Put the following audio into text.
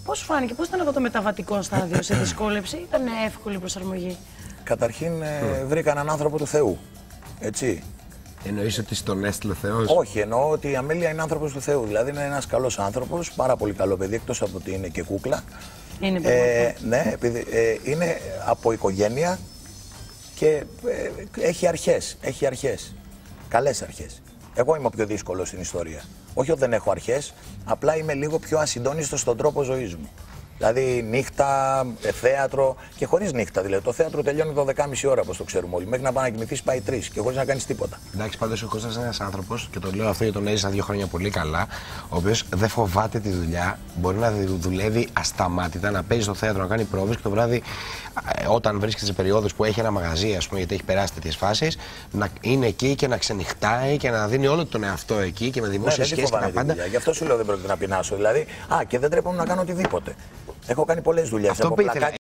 Πώς σου φάνηκε, πώς ήταν αυτό το μεταβατικό στάδιο, σε δυσκόλεψε, ήταν εύκολη προσαρμογή? Καταρχήν βρήκα έναν άνθρωπο του Θεού. Έτσι. Εννοείς ότι στον έστειλε ο Θεός? Όχι, εννοώ ότι η Αμέλεια είναι άνθρωπος του Θεού. Δηλαδή είναι ένας καλός άνθρωπος, πάρα πολύ καλό παιδί, εκτός από ότι είναι και κούκλα. Είναι παιδί. Ναι, επειδή είναι από οικογένεια και έχει αρχές. Έχει αρχές. Καλές αρχές. Εγώ είμαι ο πιο δύσκολος στην ιστορία. Όχι ότι δεν έχω αρχές, απλά είμαι λίγο πιο ασυντόνιστος στον τρόπο ζωής μου. Δηλαδή νύχτα, θέατρο και χωρίς νύχτα. Δηλαδή το θέατρο τελειώνει 12.30 ώρα, όπως το ξέρουμε όλοι. Μέχρι να πάει να κοιμηθείς πάει 3 και χωρίς να κάνεις τίποτα. Εντάξει, πάντως ο Κώστας είναι ένας άνθρωπος, και το λέω αυτό γιατί τον έζησα 2 χρόνια πολύ καλά, ο οποίος δεν φοβάται τη δουλειά, μπορεί να δουλεύει ασταμάτητα, να παίζει στο θέατρο, να κάνει πρόβες και το βράδυ, όταν βρίσκεται σε περιόδους που έχει ένα μαγαζί, ας πούμε, γιατί έχει περάσει τέτοιες φάσεις, να είναι εκεί και να ξενυχτάει και να δίνει όλο τον εαυτό εκεί και με δημόσιες σχέσεις και τα πάντα. Γι' αυτό σου λέω δεν πρόκειται να πεινάσω. Δηλαδή, και δεν τρέπομαι να κάνω οτιδήποτε. Έχω κάνει πολλές δουλειές.